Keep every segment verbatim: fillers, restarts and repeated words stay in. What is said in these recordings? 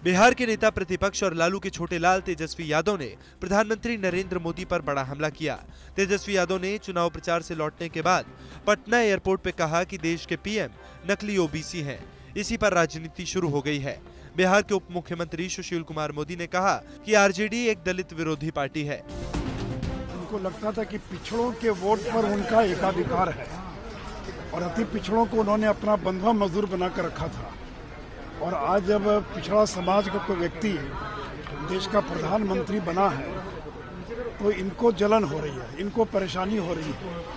बिहार के नेता प्रतिपक्ष और लालू के छोटे लाल तेजस्वी यादव ने प्रधानमंत्री नरेंद्र मोदी पर बड़ा हमला किया। तेजस्वी यादव ने चुनाव प्रचार से लौटने के बाद पटना एयरपोर्ट पे कहा कि देश के पीएम नकली ओबीसी हैं। इसी पर राजनीति शुरू हो गई है। बिहार के उप मुख्यमंत्री सुशील कुमार मोदी ने कहा कि आरजेडी एक दलित विरोधी पार्टी है। उनको लगता था कि पिछड़ों के वोट पर उनका एकाधिकार है और अति पिछड़ों को उन्होंने अपना बंधुआ मजदूर बनाकर रखा था। और आज जब पिछड़ा समाज का कोई व्यक्ति देश का प्रधानमंत्री बना है तो इनको जलन हो रही है, इनको परेशानी हो रही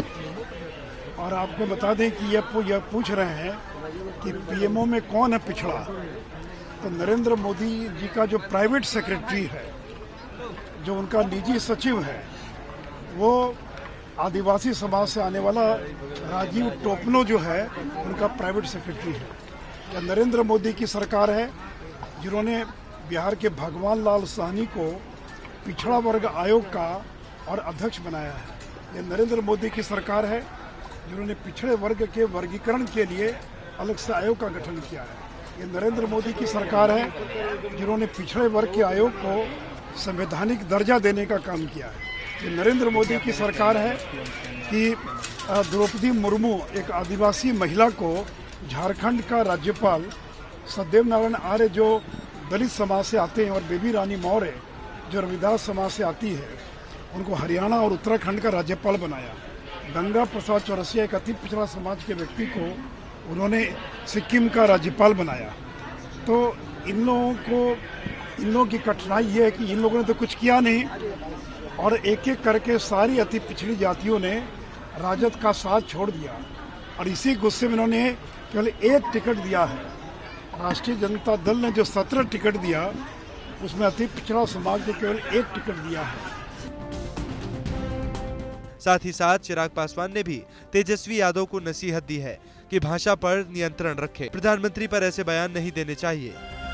है। और आपको बता दें कि ये यह पूछ रहे हैं कि पीएमओ में कौन है पिछड़ा, तो नरेंद्र मोदी जी का जो प्राइवेट सेक्रेटरी है, जो उनका निजी सचिव है, वो आदिवासी समाज से आने वाला राजीव टोपनो जो है उनका प्राइवेट सेक्रेटरी है। या नरेंद्र मोदी की सरकार है जिन्होंने बिहार के भगवान लाल साहनी को पिछड़ा वर्ग आयोग का और अध्यक्ष बनाया है। यह नरेंद्र मोदी की सरकार है जिन्होंने पिछड़े वर्ग के वर्गीकरण के लिए अलग से आयोग का गठन किया है। ये नरेंद्र मोदी की सरकार है जिन्होंने पिछड़े वर्ग के आयोग को संवैधानिक दर्जा देने का काम किया है। ये नरेंद्र मोदी की सरकार है कि द्रौपदी मुर्मू एक आदिवासी महिला को झारखंड का राज्यपाल, सत्यदेव नारायण आर्य जो दलित समाज से आते हैं और बेबी रानी मौर्य जो रविदास समाज से आती है, उनको हरियाणा और उत्तराखंड का राज्यपाल बनाया। गंगा प्रसाद चौरसिया एक अति पिछड़ा समाज के व्यक्ति को उन्होंने सिक्किम का राज्यपाल बनाया। तो इन लोगों को इन लोगों की कठिनाई ये है कि इन लोगों ने तो कुछ किया नहीं और एक एक करके सारी अति पिछड़ी जातियों ने राजद का साथ छोड़ दिया और इसी गुस्से में इन्होंने केवल एक टिकट दिया है। राष्ट्रीय जनता दल ने जो सत्रह टिकट दिया उसमें अति पिछड़ा समाज को केवल एक टिकट दिया है। साथ ही साथ चिराग पासवान ने भी तेजस्वी यादव को नसीहत दी है कि भाषा पर नियंत्रण रखें। प्रधानमंत्री पर ऐसे बयान नहीं देने चाहिए।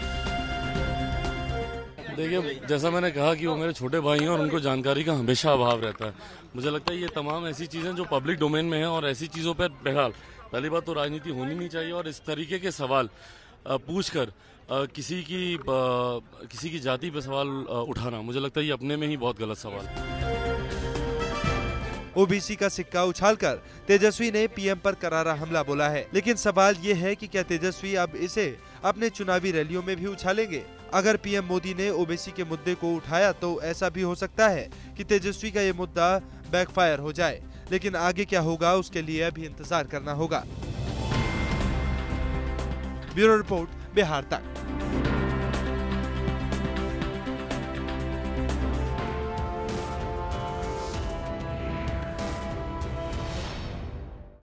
देखिए, जैसा मैंने कहा कि वो मेरे छोटे भाई हैं और उनको जानकारी का हमेशा अभाव रहता है। मुझे लगता है ये तमाम ऐसी चीज़ें जो पब्लिक डोमेन में हैं और ऐसी चीज़ों पर बहरहाल पहली बात तो राजनीति होनी नहीं चाहिए और इस तरीके के सवाल पूछकर किसी की किसी की जाति पर सवाल उठाना मुझे लगता है ये अपने में ही बहुत गलत सवाल है। ओबीसी का सिक्का उछालकर तेजस्वी ने पीएम पर करारा हमला बोला है, लेकिन सवाल ये है कि क्या तेजस्वी अब इसे अपने चुनावी रैलियों में भी उछालेंगे? अगर पीएम मोदी ने ओबीसी के मुद्दे को उठाया तो ऐसा भी हो सकता है कि तेजस्वी का ये मुद्दा बैकफायर हो जाए, लेकिन आगे क्या होगा उसके लिए अभी इंतजार करना होगा। ब्यूरो रिपोर्ट, बिहार तक।